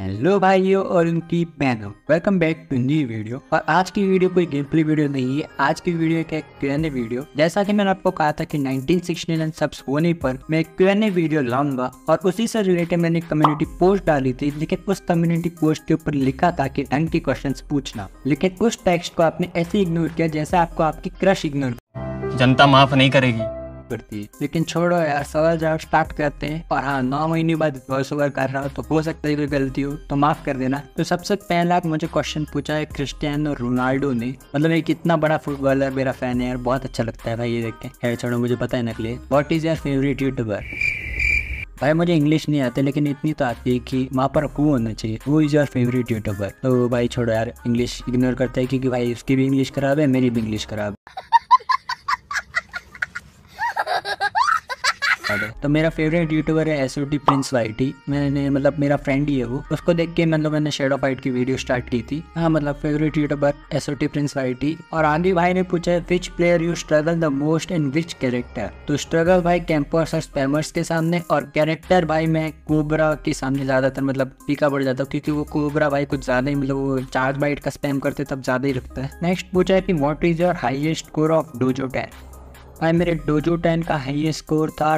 Hello भाइयों और उनकी बहनों, welcome back to new video. और आज की वीडियो कोई गेम प्ले वीडियो नहीं है, आज की वीडियो एक Q&A वीडियो। जैसा कि मैंने आपको कहा था कि 1969 सब्स होने पर मैं एक Q&A वीडियो लाऊंगा और उसी से रिलेटेड मैंने कम्युनिटी पोस्ट डाली थी, लेकिन उस कम्युनिटी पोस्ट के ऊपर लिखा था कि ढंग के क्वेश्चंस पूछना, लेकिन उस टेक्स्ट को आपने ऐसे इग्नोर किया जैसा आपको आपकी क्रश इग्नोर जनता माफ नहीं करेगी करती है। लेकिन छोड़ो यार, सवाल जवाब स्टार्ट करते हैं। और हाँ, 9 महीने बाद वॉइस ओवर कर रहा हो तो हो सकता है कोई गलती हो तो माफ कर देना। तो सबसे पहला मुझे क्वेश्चन पूछा है क्रिस्टियानो रोनाल्डो ने। मतलब एक इतना बड़ा फुटबॉलर मेरा फैन है यार, बहुत अच्छा लगता है भाई ये देख के। खैर छोड़ो, मुझे पता है नकली। What is your favourite YouTuber? भाई मुझे इंग्लिश नहीं आते, लेकिन इतनी तो आती है कि वहाँ पर हु होना चाहिए। Who is your favourite YouTuber? तो भाई छोड़ो यार, इंग्लिश इग्नोर करते हैं क्योंकि भाई उसकी भी इंग्लिश खराब है, मेरी भी इंग्लिश खराब है। तो मेरा फेवरेट यूट्यूबर है SOT प्रिंस वाईटी। मैंने मतलब मेरा फ्रेंड ही है वो, उसको देख के मतलब मैंने शैडो फाइट की वीडियो स्टार्ट की थी। हाँ मतलब favourite YouTuber SOT Prince YT. और आंधी भाई ने पूछा है which player you struggle the most in which character? तो स्ट्रगल भाई कैंपर्स और स्पैमर्स के सामने, और कैरेक्टर भाई मैं कोबरा के सामने ज्यादातर मतलब फीका पड़ जाता हूँ, क्योंकि वो कोबरा भाई कुछ ज्यादा ही मतलब वो 4 बाइट का स्पैम करते तब ज्यादा ही रखता है। नेक्स्ट पूछा है कि what is your highest score of dojo 10? भाई मेरे डोजो 10 का हाईएस्ट स्कोर था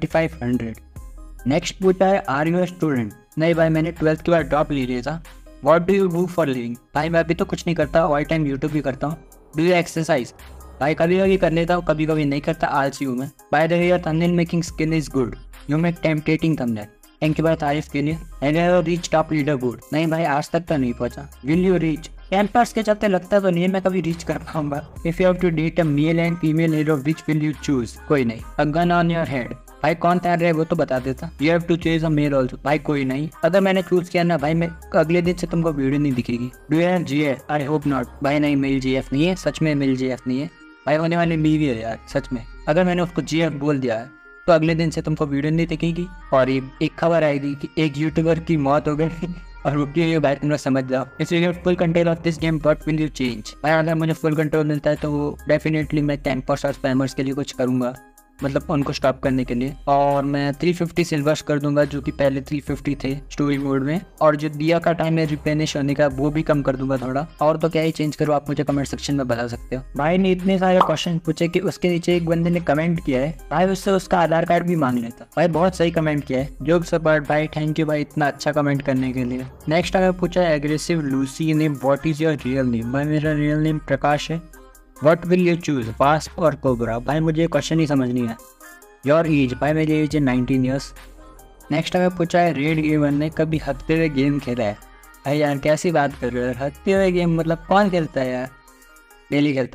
2500। नेक्स्ट पूछा है आर यू स्टूडेंट? नहीं भाई, मैंने 12th के बाद ड्रॉप ले लिया था। What do you do for living? भाई मैं अभी तो कुछ नहीं करता, ऑल टाइम यूट्यूब भी करता हूँ। Do you exercise? भाई कभी कभी कर लेता हूँ, कभी कभी नहीं करता, आलसी हूँ मैं। By the way your thumbnail making skill is good, you make temptating thumbnail. Thank you भाई तारीफ के लिए। And reach top leaderboard? नहीं भाई आज तक तो नहीं पहुंचा। Will you reach? कैंपर्स के चलते लगता तो नहीं है मैं कभी रीच कर पाऊंगा। If you have to date a male and female hero which will you choose? कोई नहीं। A gun on your head? भाई कौन तैयार रहे वो तो बता देता। You have to choose a male also? भाई कोई नहीं। अगर मैंने चूज किया ना भाई, मैं अगले दिन से तुमको वीडियो नहीं दिखेगी। Do you have GF? I hope not. भाई नहीं, मेल GF नहीं है, सच में मेल GF नहीं है भाई, होने वाली बीवी है यार सच में। अगर मैंने उसको GF बोल दिया है तो अगले दिन से तुमको वीडियो नहीं दिखेगी। और ये एक खबर आएगी कि एक यूट्यूबर की मौत हो गई और वो क्यों ये भाई तुम लोग समझ जाओ। इसलिए full control of this game, what will you change? भाई अगर मुझे फुल कंट्रोल मिलता है तो डेफिनेटली मैं कैंपर्स और स्पैमर्स के लिए कुछ करूँगा, मतलब उनको स्टॉप करने के लिए। और मैं 350 सिल्वर्स कर दूंगा, जो कि पहले 350 थे स्टोरी मोड में। और जो दिया का टाइम है रिप्लेनिश होने का वो भी कम कर दूंगा थोड़ा। और तो क्या ही चेंज करो, आप मुझे कमेंट सेक्शन में बता सकते हो। भाई ने इतने सारे क्वेश्चन पूछे कि उसके नीचे एक बंदे ने कमेंट किया है भाई उससे उसका आधार कार्ड भी मांग लेता। भाई बहुत सही कमेंट किया है, जोक सपोर्ट भाई, थैंक यू भाई इतना अच्छा कमेंट करने के लिए। नेक्स्ट अगर पूछा है एग्रेसिव लूसी ने what is your real name? भाई मेरा रियल नेम प्रकाश है। What will you choose, wasp और कोबरा? भाई मुझे क्वेश्चन ही समझ नहीं आया। Your age? भाई मेरी एज है 19 ईयर्स। नेक्स्ट हमें पूछा है रेड गेमर ने कभी हकते हुए गेम खेला है? भाई यार कैसी बात कर रहे हो यार, हकते हुए गेम मतलब कौन खेलता है यार? डेली खेलता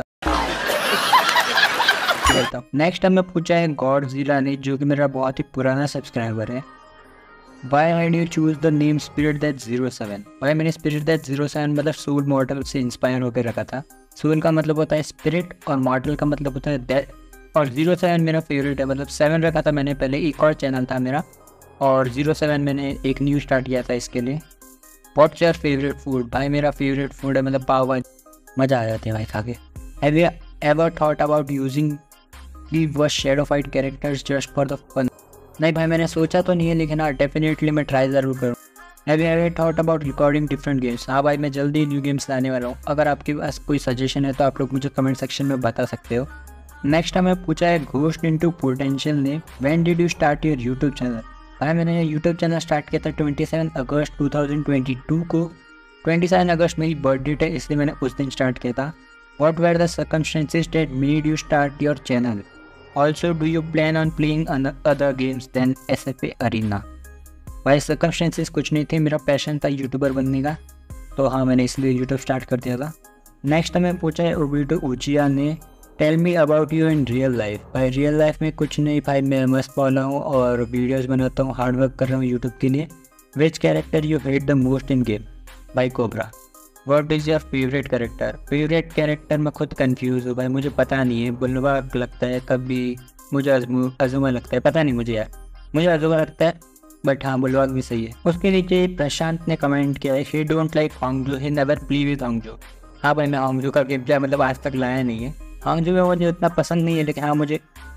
हूँ। नेक्स्ट हमें पूछा है गॉडजिला ने, जो कि मेरा बहुत ही पुराना सब्सक्राइबर है। Why did you choose the name Spirit Death 07? भाई मैंने Spirit Death 07 मतलब सोल मॉर्टल से इंस्पायर होकर रखा था। सोल का मतलब होता है स्पिरिट और मॉर्टल का मतलब होता है डेथ। और 07 मेरा फेवरेट है, मतलब 7 रखा था मैंने पहले, एक और चैनल था मेरा, और 07 मैंने एक न्यू स्टार्ट किया था इसके लिए। What's your favourite food? भाई मेरा फेवरेट फूड है मतलब पाव भाजी, मज़ा आ जाती है भाई खा के। Have you ever thought about using the shadow fight characters just for the fun? नहीं भाई मैंने सोचा तो नहीं है, लेकिन हाँ डेफिनेटली मैं ट्राई ज़रूर करूँ। Have you ever thought about recording different games? हाँ भाई मैं जल्दी न्यू गेम्स लाने वाला हूँ। अगर आपके पास कोई सजेशन है तो आप लोग मुझे कमेंट सेक्शन में बता सकते हो। नेक्स्ट हमें पूछा है घोस्ट इनटू पोटेंशियल ने when did you start your YouTube channel? भाई मैंने यूट्यूब चैनल स्टार्ट किया था 27 अगस्त 2022 को। 27 अगस्त मेरी बर्थ डेट है, इसलिए मैंने उस दिन स्टार्ट किया था। What were the circumstances that made you start your channel? Also do you plan on playing other games then SFA arena? भाई सर्कमस्टेंसेस कुछ नहीं थे, मेरा पैशन था यूट्यूबर बनने का, तो हाँ मैंने इसलिए यूट्यूब स्टार्ट कर दिया था। नेक्स्ट हमें पूछा है ओबिटो उचिया ने tell me about you in real life? भाई रियल लाइफ में कुछ नहीं भाई, मैं मस्त वाला हूँ और वीडियोस बनाता हूँ, हार्ड वर्क कर रहा हूँ यूट्यूब के लिए। Which character you hate the most in game? भाई cobra. What is your favourite character? Favourite character मैं खुद कंफ्यूज हूँ भाई, मुझे पता नहीं है। बुलवाग लगता है, कभी मुझे अजूमा लगता है, पता नहीं मुझे यार, मुझे अजूमा लगता है, बट हाँ बुलवाग भी सही है। उसके नीचे प्रशांत ने कमेंट किया है he don't like Hongjo, he never play with Hongjo. हाँ भाई मैं होंगजो का गेम प्ले मतलब आज तक लाया नहीं है। होंगजो में मुझे उतना पसंद नहीं है, लेकिन हाँ मुझे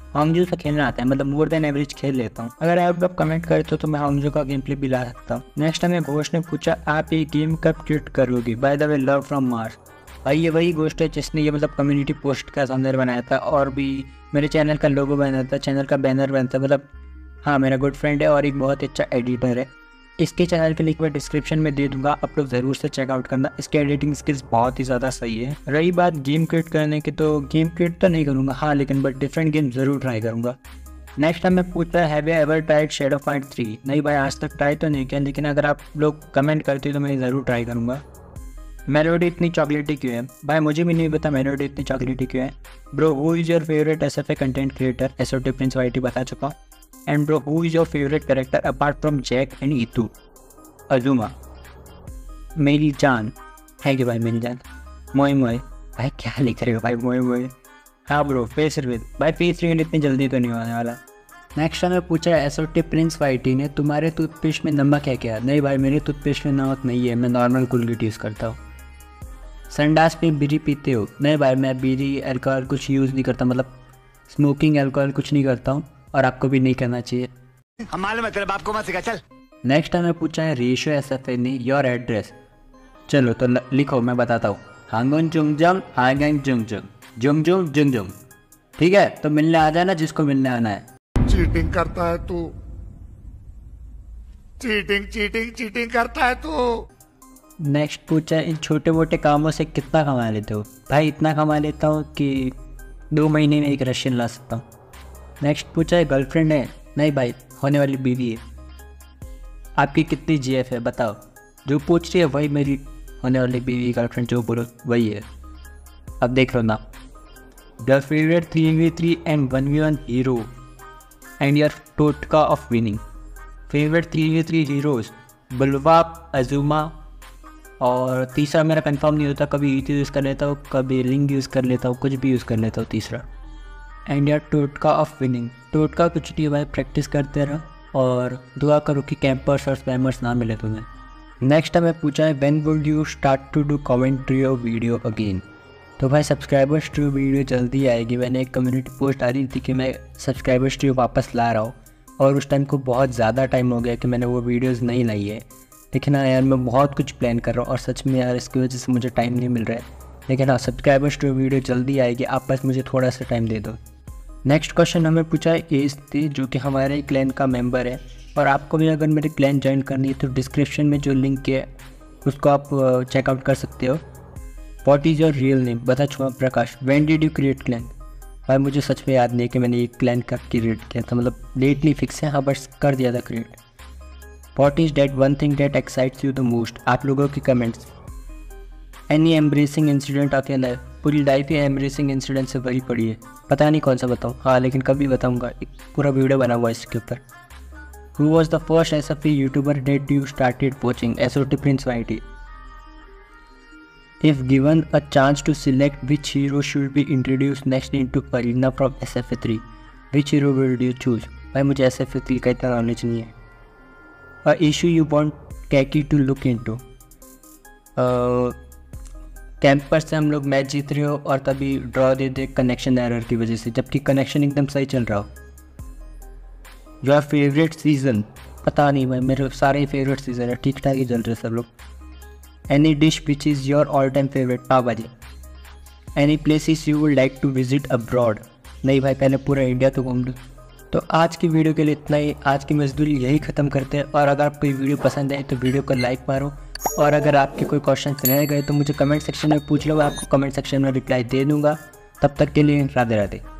हांगजू से खेलना आता है, मतलब मोर देन एवरेज खेल लेता हूँ। अगर आप लोग कमेंट करते हो तो मैं हांगजू का गेम प्ले भी ला सकता हूँ। नेक्स्ट हमें घोष ने पूछा आप ये गेम कब ट्वीट करोगी? By the way love from Mars. भाई ये वही घोष है जिसने ये मतलब कम्युनिटी पोस्ट का सामने बनाया था और भी मेरे चैनल का लोगो बनाया था, चैनल का बैनर बनता, मतलब हाँ मेरा गुड फ्रेंड है और एक बहुत अच्छा एडिटर है। इसके चैनल के लिंक मैं डिस्क्रिप्शन में दे दूंगा, आप लोग ज़रूर से चेकआउट करना। इसके एडिटिंग स्किल्स बहुत ही ज़्यादा सही है। रही बात गेम क्रिएट करने की, तो गेम क्रिएट तो नहीं करूँगा हाँ, लेकिन बट डिफरेंट गेम ज़रूर ट्राई करूँगा। नेक्स्ट हमें पूछता है have you ever tried shadow fight 3? नहीं भाई आज तक ट्राई तो नहीं किया, लेकिन अगर आप लोग कमेंट करते हो तो मैं ज़रूर ट्राई करूँगा। मेलोडी इतनी चॉकलेटी क्यों है? भाई मुझे भी नहीं पता मेलोडी इतनी चॉकलेटी क्यों है। Bro who is your favourite SFA content creator? SOT Prince YT बता चुका हूँ। And bro who is your favourite character apart from Jack and ईतू? अजुमा। मेरी जान है कि भाई मेरी जान। मोए मोए भाई क्या लिख रहे हो भाई, मोए मोए। हाँ ब्रो फेस रिवील। भाई फेस रिवील इतनी जल्दी तो नहीं होने वाला। नेक्स्ट हमें पूछा है SOT प्रिंस YT ने तुम्हारे टूथपेस्ट में नमक है क्या? नहीं भाई मेरे टूथपेस्ट में नमक नहीं है, मैं नॉर्मल कोलगेट यूज़ करता हूँ। संडास में बीड़ी पीते हो? नहीं भाई मैं बीड़ी अल्कोहल कुछ यूज़ नहीं करता, मतलब स्मोकिंग अल्कोहल कुछ नहीं करता हूँ और आपको भी नहीं करना चाहिए। हम मालूम है तेरे बाप को मत सिखा चल। नेक्स्ट हमें पूछा है रेशो SFA ने योर एड्रेस। चलो तो लिखो मैं बताता हूँ। हांगन जुंगजंग हांगन जुंगजंग जुंगजुंग जुंगजुंग। ठीक है तो मिलने आ जाना जिसको मिलने आना है। चीटिंग करता है तू, चीटिंग करता है तू। नेक्स्ट पूछा है इन छोटे मोटे कामों से कितना कमा लेते हो? भाई इतना कमा लेता हूँ कि 2 महीने में एक रशियन ला सकता हूँ। नेक्स्ट पूछा है गर्लफ्रेंड है? नहीं भाई होने वाली बीवी है। आपकी कितनी GF है बताओ? जो पूछ रही है वही मेरी होने वाली बीवी गर्लफ्रेंड, जो बोलो वही है। अब देख लो ना। The favourite 3v3 and 1v1 hero and your टोटका of winning. Favourite 3v3 heroes बुलवा, अजुमा और तीसरा मेरा कंफर्म नहीं होता, कभी ईटी यूज़ कर लेता हूँ, कभी लिंग यूज़ कर लेता हूँ, कुछ भी यूज़ कर लेता हूँ तीसरा। एंड यार टोटका ऑफ विनिंग। टोटका कुछ नहीं भाई, प्रैक्टिस करते रहो और दुआ करो कि कैंपर्स और स्पैमर्स ना मिले तुम्हें। नेक्स्ट हमें पूछा है when would you start to do commentary of video again? तो भाई सब्सक्राइबर्स टू वीडियो जल्दी आएगी। मैंने एक कम्युनिटी पोस्ट डाली थी कि मैं सब्सक्राइबर्स टू वापस ला रहा हूँ और उस टाइम को बहुत ज़्यादा टाइम हो गया कि मैंने वो वीडियोज़ नहीं लाई है। लेकिन हाँ यार मैं बहुत कुछ प्लान कर रहा हूँ और सच में यार इसकी वजह से मुझे टाइम नहीं मिल रहा है। लेकिन हाँ सब्सक्राइबर्स टू वीडियो जल्दी आएगी, आप बस मुझे थोड़ा सा टाइम दे दो। नेक्स्ट क्वेश्चन हमें पूछा है एज थी, जो कि हमारे क्लैन का मेंबर है और आपको भी अगर मेरे क्लैन ज्वाइन करनी है तो डिस्क्रिप्शन में जो लिंक है उसको आप चेकआउट कर सकते हो। What is your real name? बता छुआ Prakash. When did you create clan? भाई मुझे सच में याद नहीं है कि मैंने ये क्लैन कब क्रिएट किया था, मतलब डेट नहीं फिक्स है, हाँ बस कर दिया था create. What is that one thing that excites you the most? आप लोगों की comments. Any embarrassing incident of your life? पूरी लाइफ ही एम्ब्रेसिंग इंसिडेंट से भरी पड़ी है, पता नहीं कौन सा बताऊँ, हाँ लेकिन कभी बताऊँगा, एक पूरा वीडियो बना हुआ इसके ऊपर। Who was the first SFA YouTuber that you started watching? SOT Prince YT। If given a chance to select which hero should be introduced next into arena from SFA 3, which hero would you choose? भाई मुझे SFA 3 का इतना knowledge नहीं है। A issue you want Kaki to look into? Camper से हम लोग match जीत रहे हो और तभी ड्रॉ दे दे कनेक्शन एरर की वजह से, जबकि कनेक्शन एकदम सही चल रहा हो। Your favourite season? पता नहीं भाई, मेरे सारे फेवरेट सीजन है, ठीक ठाक ही चल रहे सब लोग। Any dish which is your all time favourite? Pav bhaji. Any places you would like to visit abroad? नहीं भाई पहले पूरा इंडिया तो घूम लूँ। तो आज की वीडियो के लिए इतना ही, आज की मजदूरी यही ख़त्म करते हैं। और अगर आपको ये वीडियो पसंद आए तो वीडियो को लाइक मारो और अगर आपके कोई क्वेश्चन रह गए तो मुझे कमेंट सेक्शन में पूछ लो, मैं आपको कमेंट सेक्शन में रिप्लाई दे दूँगा। तब तक के लिए राधे राधे।